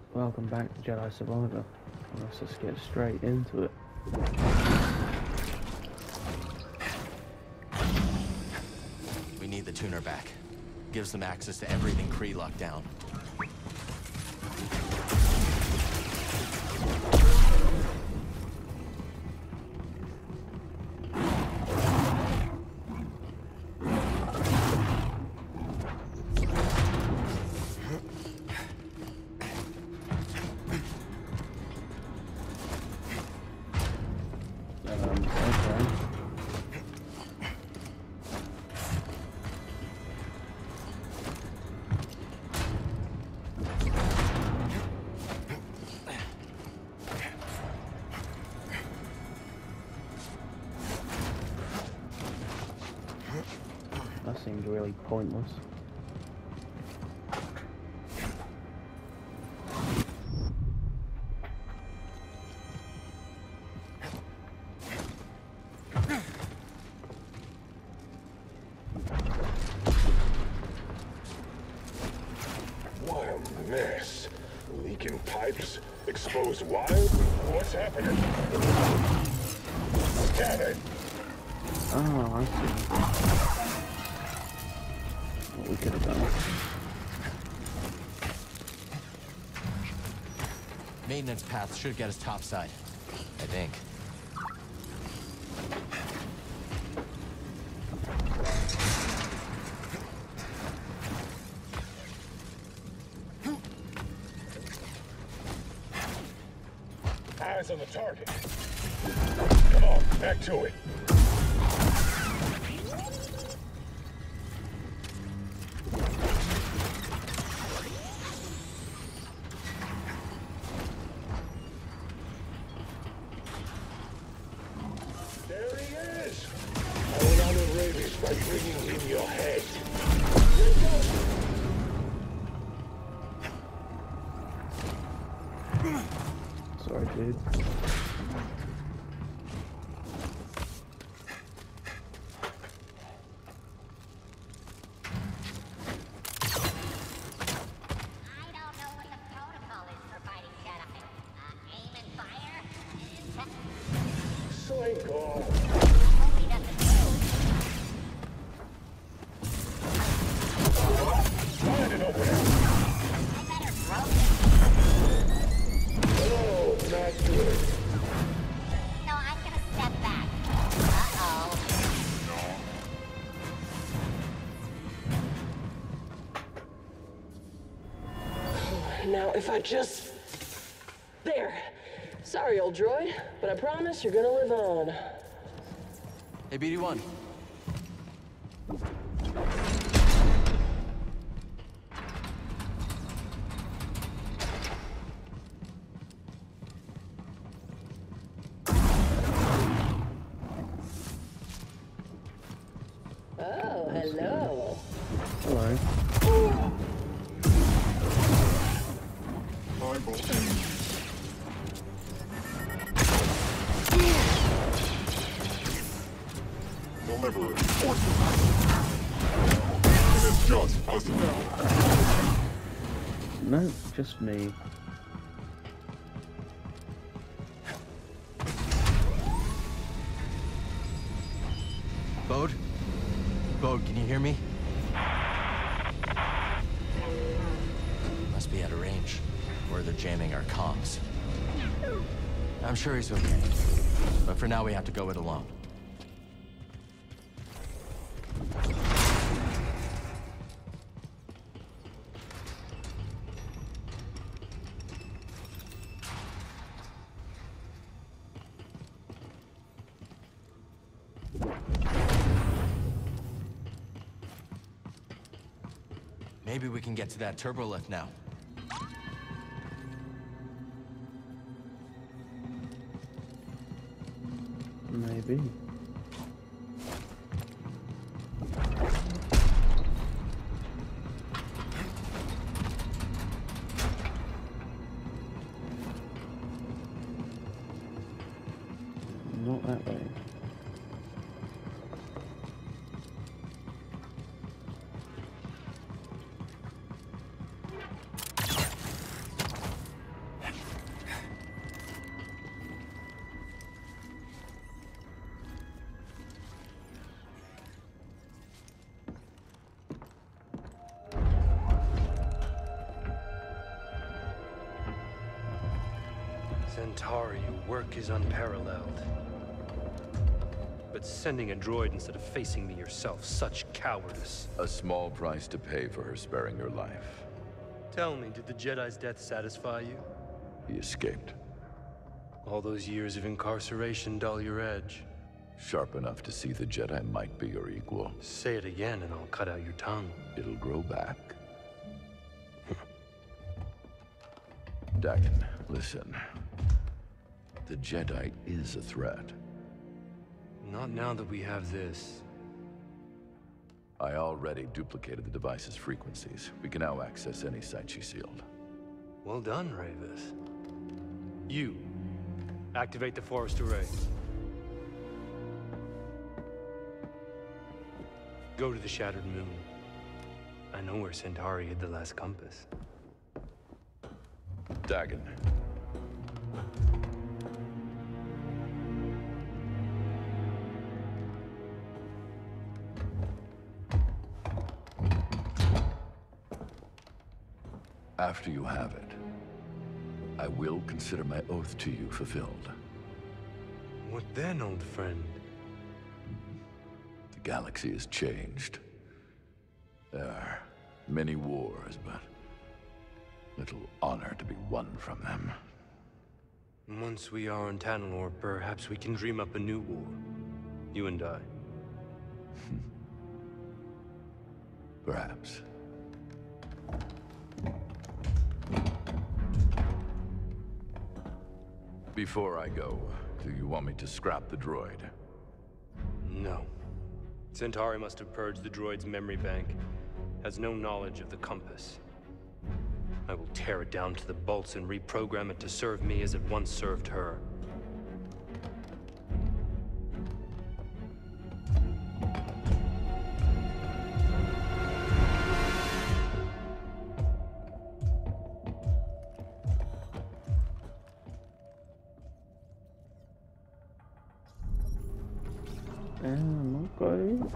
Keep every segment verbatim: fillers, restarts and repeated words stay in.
Welcome back to Jedi Survivor. Let's just get straight into it. We need the tuner back. Gives them access to everything Kree locked down. That seems really pointless. What a mess. Leaking pipes, exposed wire. What's happening? Scan it. Oh, I see. What we could have done. Maintenance paths should get us topside, I think. Eyes on the target. Come on, back to it. There he is! Hold on to rabies by bringing him your head. Here it goes! Sorry, dude. Slink off. Find it over there. Oh, not good. No, I'm gonna step back. Uh-oh. Now, if I just... There. Sorry, old droid, but I promise you're gonna live on. Hey, B D one. Oh, hello. Hello. Deliver it. It is just us now. No, just me. Bode? Bode, can you hear me? Must be out of range. Or they're jamming our comms. I'm sure he's okay. But for now, we have to go it alone. Maybe we can get to that turbo lift now. Maybe. Not that way. Centauri, your work is unparalleled. But sending a droid instead of facing me yourself, such cowardice. A small price to pay for her sparing your life. Tell me, did the Jedi's death satisfy you? He escaped. All those years of incarceration dull your edge. Sharp enough to see the Jedi might be your equal. Say it again and I'll cut out your tongue. It'll grow back. Dagan, listen. The Jedi is a threat. Not now that we have this. I already duplicated the device's frequencies. We can now access any site she sealed. Well done, Ravis. You, activate the forest array. Go to the Shattered Moon. I know where Centauri hid the last compass. Dagan. After you have it, I will consider my oath to you fulfilled. What then, old friend? The galaxy has changed. There are many wars, but little honor to be won from them. Once we are on Tanalorr, perhaps we can dream up a new war. You and I. Perhaps. Before I go, do you want me to scrap the droid? No. Centauri must have purged the droid's memory bank. Has no knowledge of the compass. I will tear it down to the bolts and reprogram it to serve me as it once served her. Um, okay.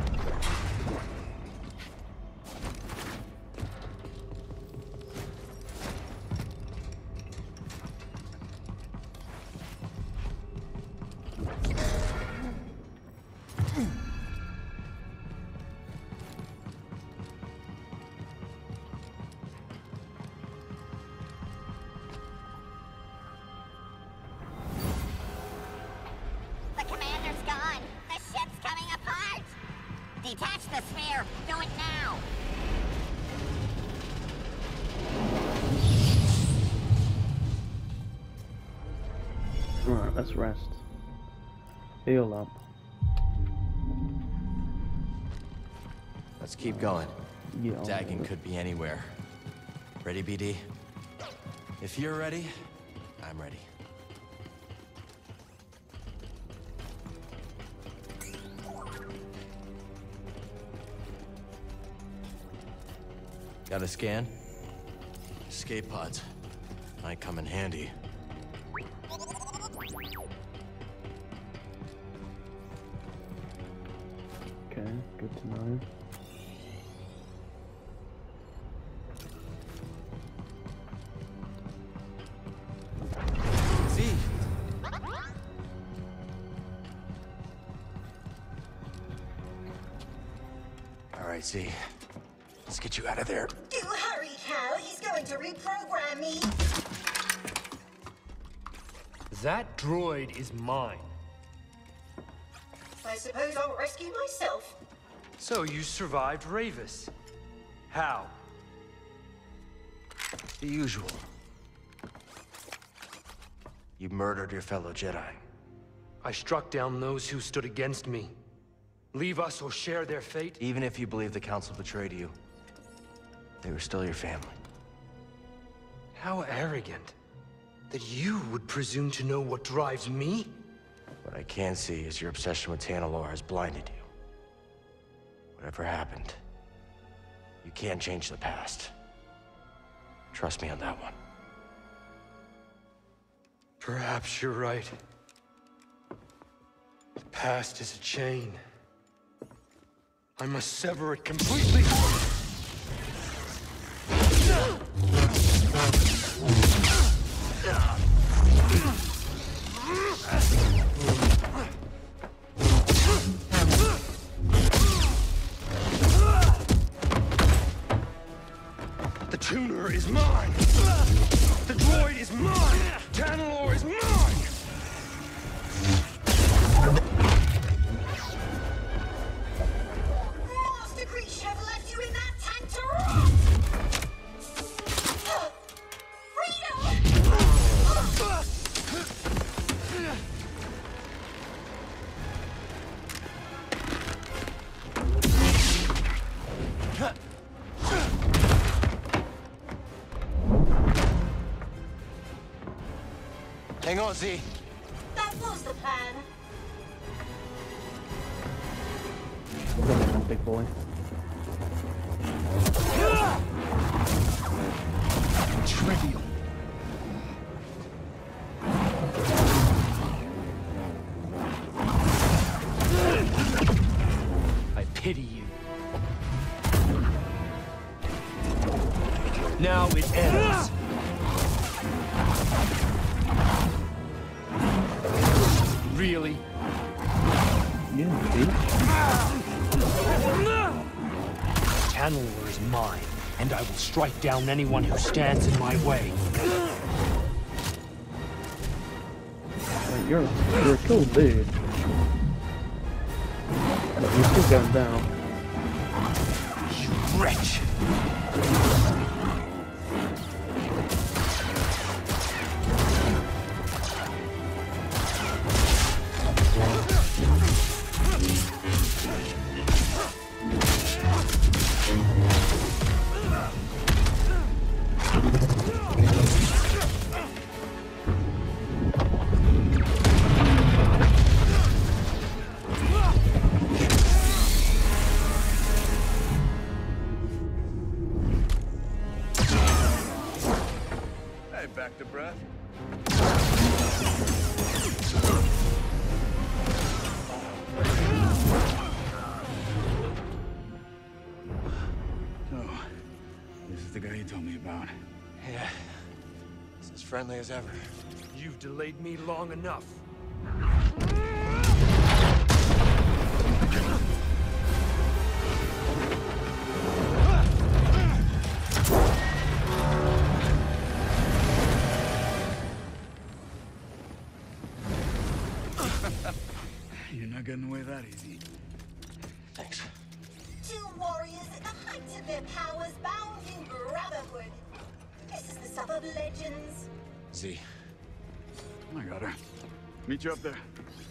The commander's gone. The ship's coming apart. Detach the sphere. Do it now. Alright, let's rest. Heal up. Let's keep going. Yeah. Dagan could be anywhere. Ready, B D? If you're ready, I'm ready. Got a scan? Escape pods. Might come in handy. Okay, good to know. See? All right, Z. Let's get you out of there. Do hurry, Cal. He's going to reprogram me. That droid is mine. I suppose I'll rescue myself. So you survived Ravis. How? The usual. You murdered your fellow Jedi. I struck down those who stood against me. Leave us or share their fate? Even if you believe the Council betrayed you, they were still your family. How arrogant. That you would presume to know what drives me? What I can see is your obsession with Tanalorr has blinded you. Whatever happened, you can't change the past. Trust me on that one. Perhaps you're right. The past is a chain. I must sever it completely. is mine! Tanalorr is mine! Master Creature have left you in that tank to rot! Freedom! Hang on, Z. That was the plan. Come on, big boy. Trivial. I pity you. Now it ends. Really? Yeah, dude. Tanalorr is mine, and I will strike down anyone who stands in my way. Like, you're, you're a cool dude. But you're still going down. You wretch! Back to breath. So, this is the guy you told me about. Yeah. It's as friendly as ever. You've delayed me long enough. You're not getting away that easy. Thanks. Two warriors at the height of their powers bound in brotherhood. This is the stuff of legends. Z. I got her. Meet you up there.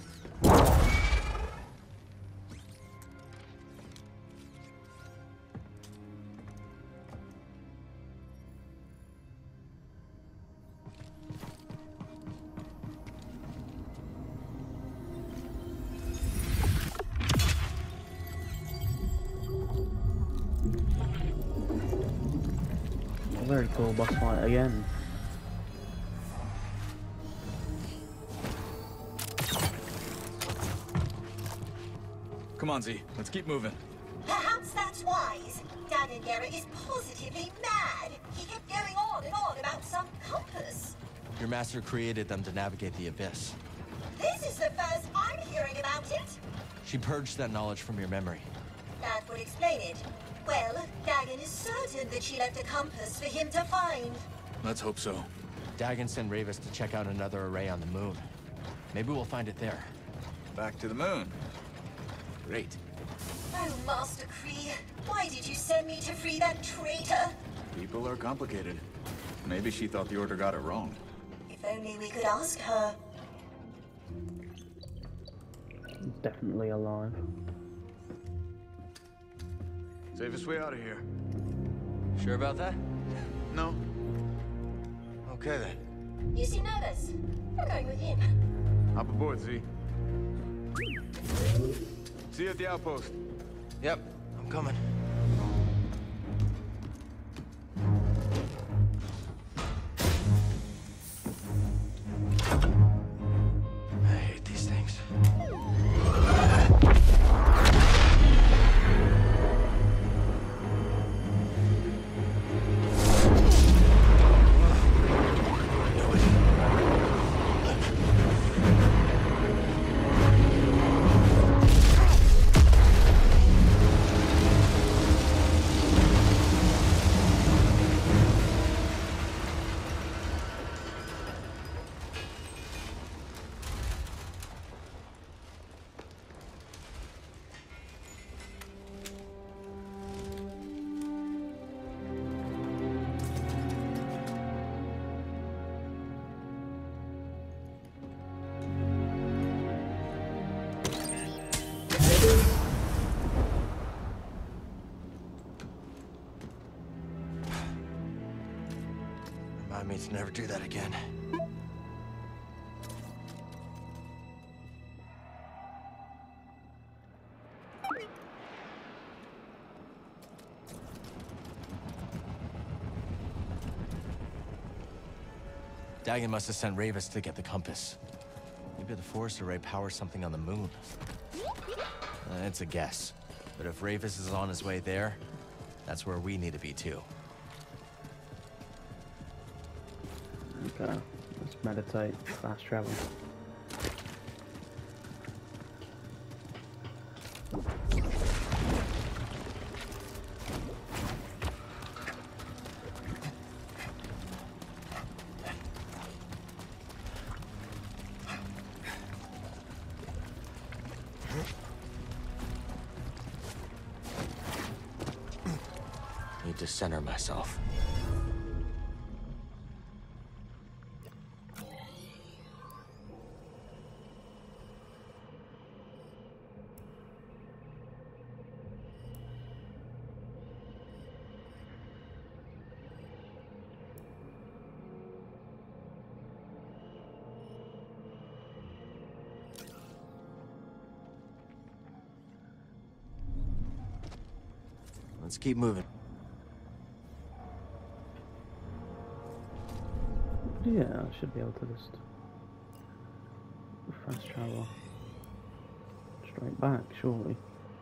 Very cool boss fight again. Come on, Z. Let's keep moving. Perhaps that's wise. DAGAN GERA is positively mad. He kept going on and on about some compass. Your master created them to navigate the abyss. This is the first I'm hearing about it. She purged that knowledge from your memory. That would explain it. Well, DAGAN is certain that she left a compass for him to find. Let's hope so. DAGAN sent Ravis to check out another array on the moon. Maybe we'll find it there. Back to the moon. Great. Oh, Master Kree, why did you send me to free that traitor? People are complicated. Maybe she thought the Order got it wrong. If only we could ask her. Definitely alive. Safest way out of here. Sure about that? No. Okay then. You seem nervous. I'm going with him. Hop aboard, Z. See you at the outpost. Yep, I'm coming. I hate these things. me to never do that again. DAGAN must have sent Ravis to get the compass. Maybe the Force Array powers something on the moon. Uh, it's a guess. But if Ravis is on his way there, that's where we need to be too. Okay, let's meditate, fast travel. Need to center myself. Let's keep moving. Yeah, I should be able to just fast travel straight back, surely.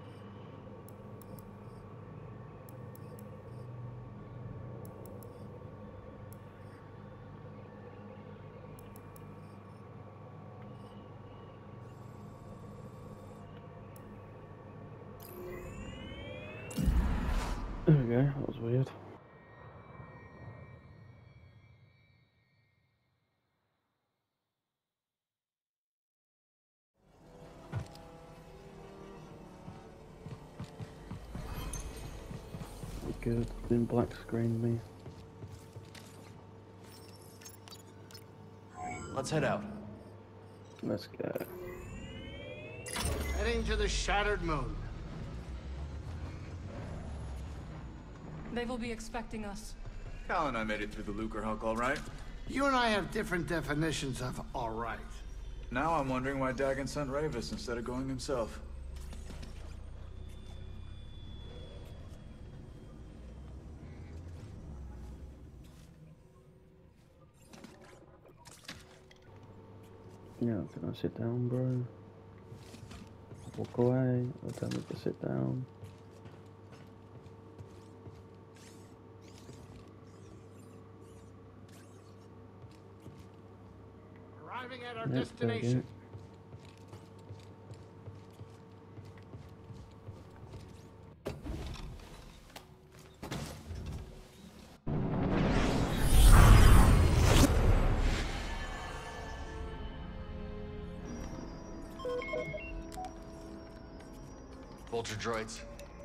There we go, that was weird. Good, didn't black screen me. Let's head out. Let's go. Heading to the shattered moon. They will be expecting us. Cal and I made it through the Lucre Hulk all right. You and I have different definitions of all right. Now I'm wondering why DAGAN sent Ravis instead of going himself. Yeah, can I sit down, bro? Walk away, or tell me to sit down. Arriving at our Yep, destination. Vulture droids.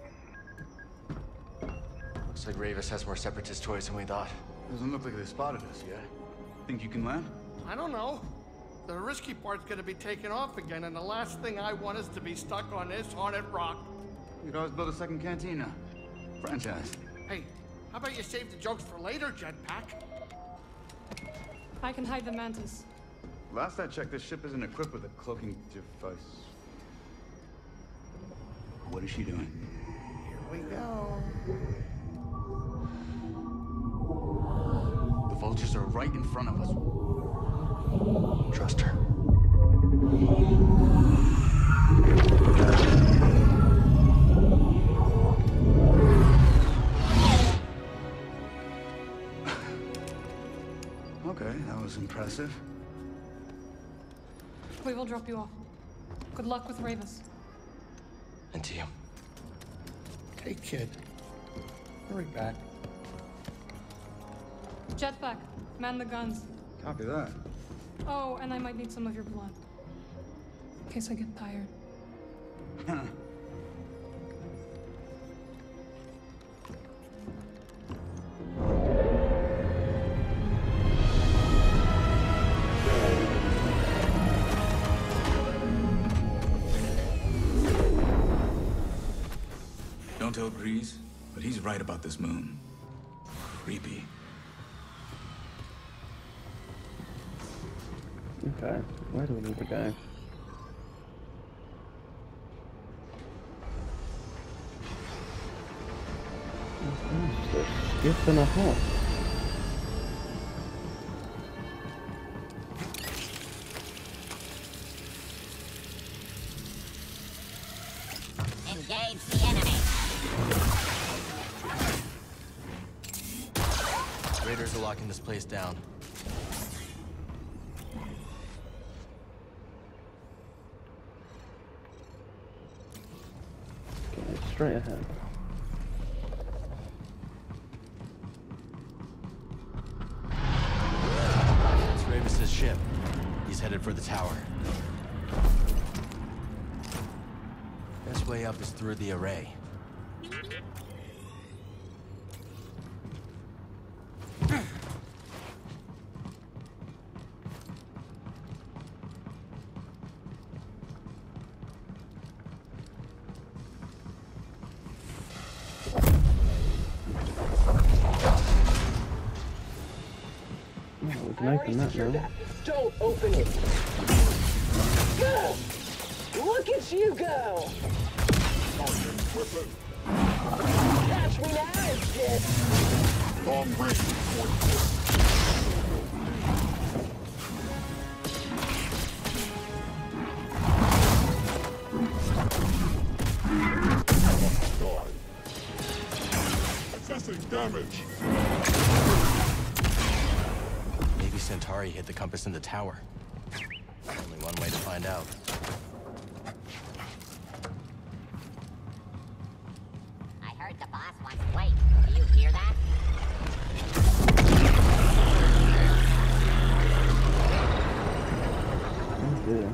Looks like Ravis has more Separatist toys than we thought. Doesn't look like they spotted us yet. Think you can land? I don't know. The risky part's gonna be taken off again, and the last thing I want is to be stuck on this haunted rock. We could always build a second cantina. Franchise. Hey, how about you save the jokes for later, Jetpack? I can hide the mantis. Last I checked, this ship isn't equipped with a cloaking device. What is she doing? Here we go. The vultures are right in front of us. Trust her. Okay, that was impressive. We will drop you off. Good luck with Ravis. And to you. Hey, kid. Hurry back. Jetpack, man the guns. Copy that. Oh, and I might need some of your blood. In case I get tired. Don't tell Grease, but he's right about this moon. Creepy. Okay, where do we need to go? It's just a skip and a hop. Engage the enemy. Raiders are locking this place down. Okay, straight ahead. It's Ravis's ship. He's headed for the tower. Best way up is through the array. We can open that now. That. Don't open it. Go! Look at you go! Catch me now, shit! Long range point. Assessing damage. Maybe Centauri hit the compass in the tower. Only one way to find out. I heard the boss wants to wait. Do you hear that? Oh dear.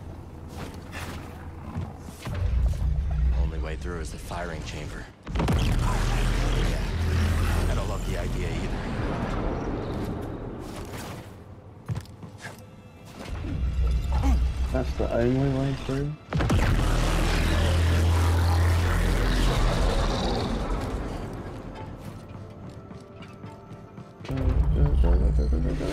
Only way through is the firing chamber. Yeah, I don't love the idea either. That's the only way through. Go, go, go, go, go, go, go, go.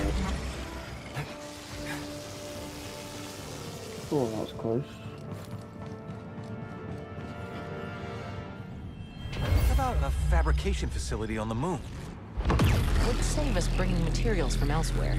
Oh, that was close. How about a fabrication facility on the moon? Would save us bringing materials from elsewhere.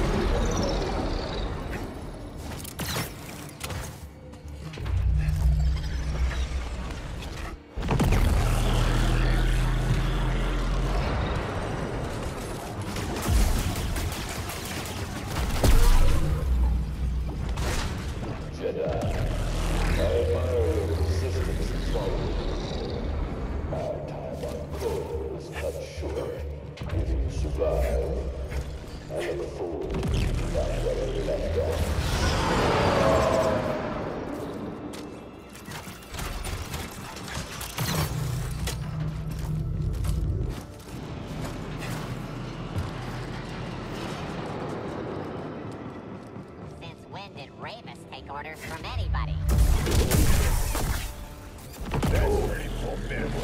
Since when did Ravis take orders from anybody? Very formidable.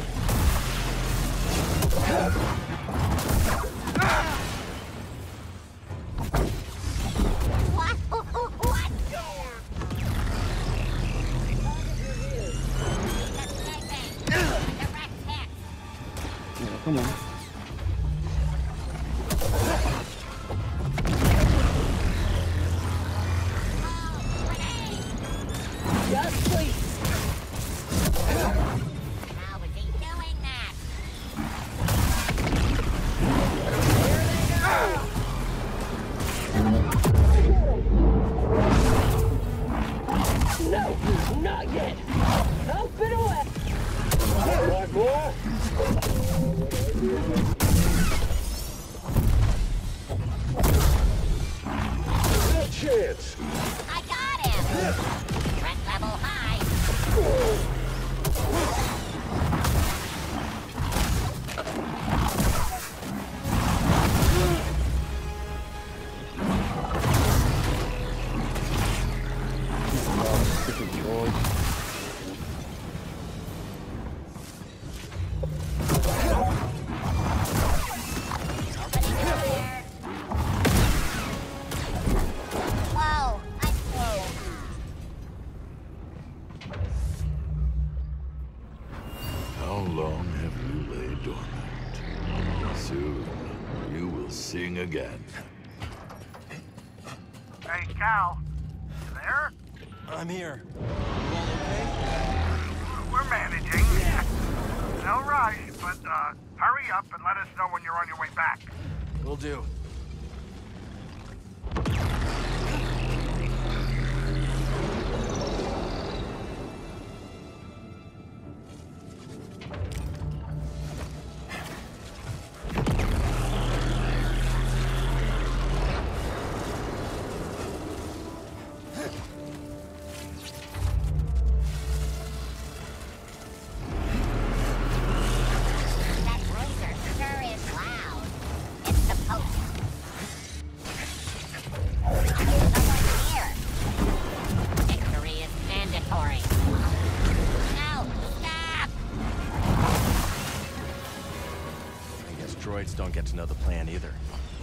What? What? Escaping. Direct hit. Yeah, come on. Just please. How is he doing that? No, not yet. Help it away. Want more? No chance. I got him. Threat level high. Whoa. again. Hey, Cal. You there? I'm here. You all okay? We're managing. No rush, but uh, hurry up and let us know when you're on your way back. Will do. Don't get to know the plan either.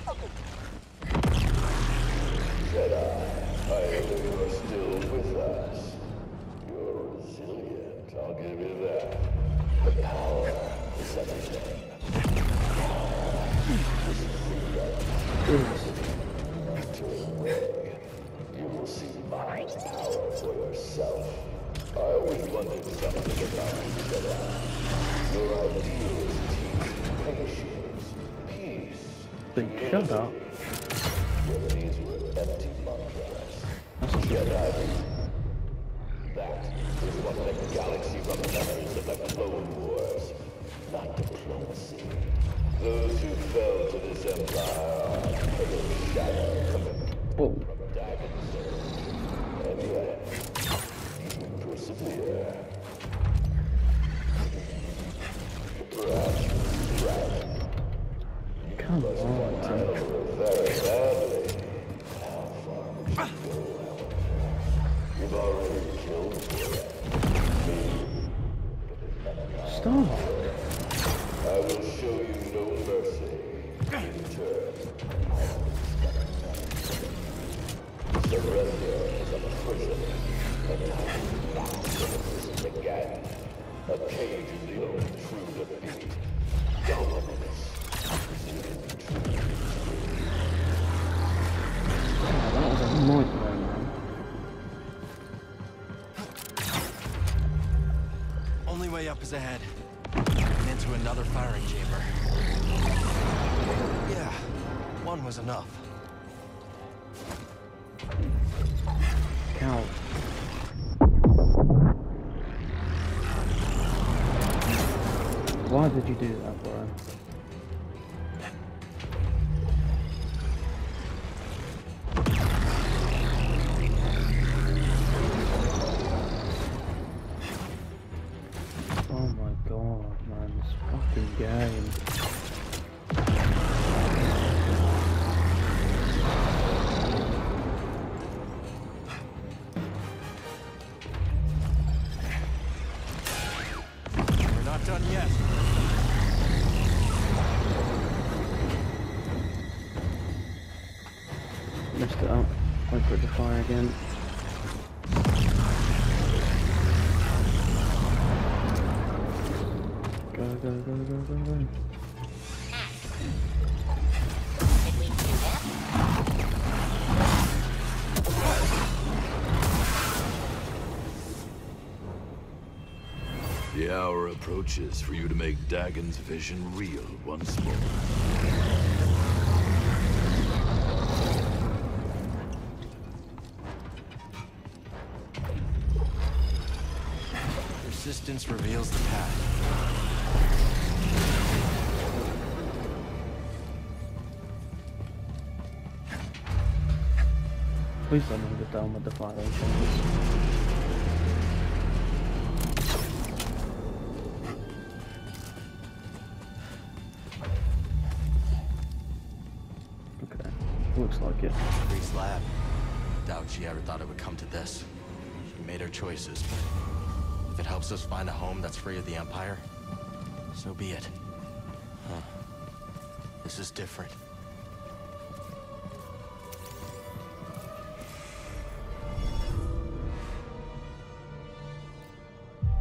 Jedi, I know you're still with us. You're resilient, I'll give you that. The power is everything. You will see my power for yourself. I always wondered something about you, Jedi. Your ideals teach patience. Then shut up. These were empty mantras. Jedi. That is what the galaxy remembers of the Clone Wars, not diplomacy. Those who fell to this empire are pale shadow coming from DAGAN surge. And yet, you persevere. Perhaps you're right. Come on, Tim. Very badly. How far would you go? You've already killed me. Stop. I will show you no mercy. In return, surrender is a prison. A time back to the prison began. A cage is the only true defeat. Dominance. That was a nightmare, man. Only way up is ahead. And into another firing chamber. Yeah, one was enough. Cow. Why did you do that, bro? Oh my god, man, this fucking game. We're not done yet. Messed it up. Wait for it to fire again. Go, go, go, go, go, go. Did we do that? The hour approaches for you to make Dagan's vision real once more. Persistence reveals the path. Please don't move it down with the fire chambers. Okay, looks like it. Grease lab. Doubt she ever thought it would come to this. She made her choices. If it helps us find a home that's free of the Empire, so be it. Huh. This is different.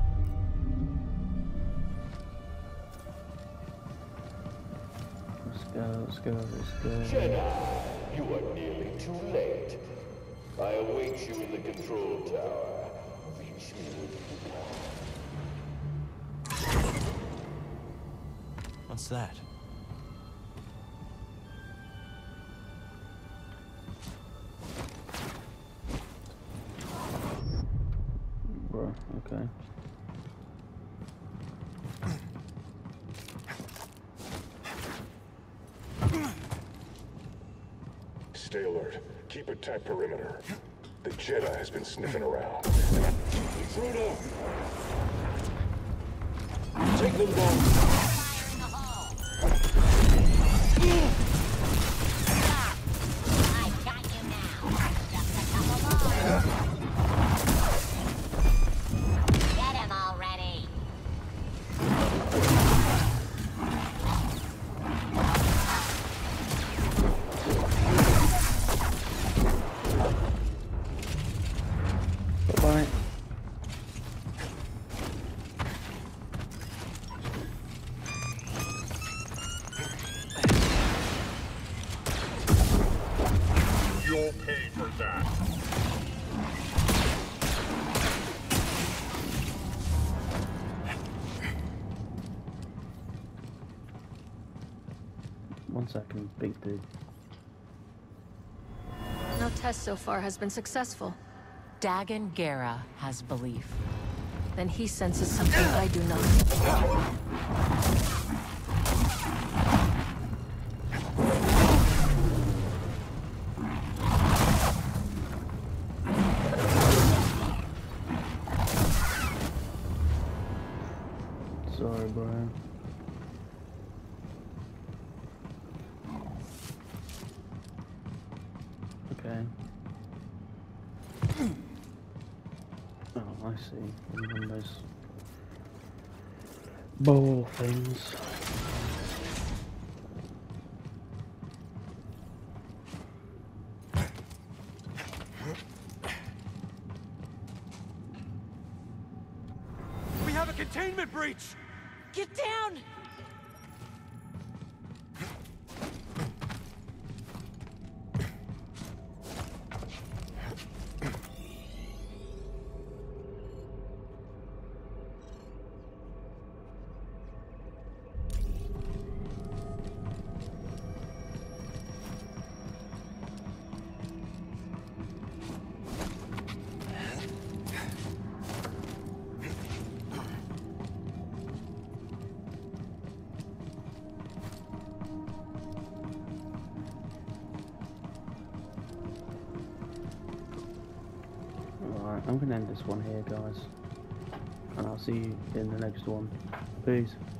Let's go, let's go, let's go. Jedi, you are nearly too late. I await you in the control tower. Reach me when you can. What's that? Bro, okay. Stay alert. Keep a tight perimeter. The Jedi has been sniffing around. Intruder! Take them down. You'll pay for that. One second, big dude. No test so far has been successful. Dagan GERA has belief. Then he senses something I do not. Sorry, Brian. Okay. Oh, I see. One of those bowl things. We have a containment breach! Get down! I'm gonna end this one here, guys, and I'll see you in the next one. Peace.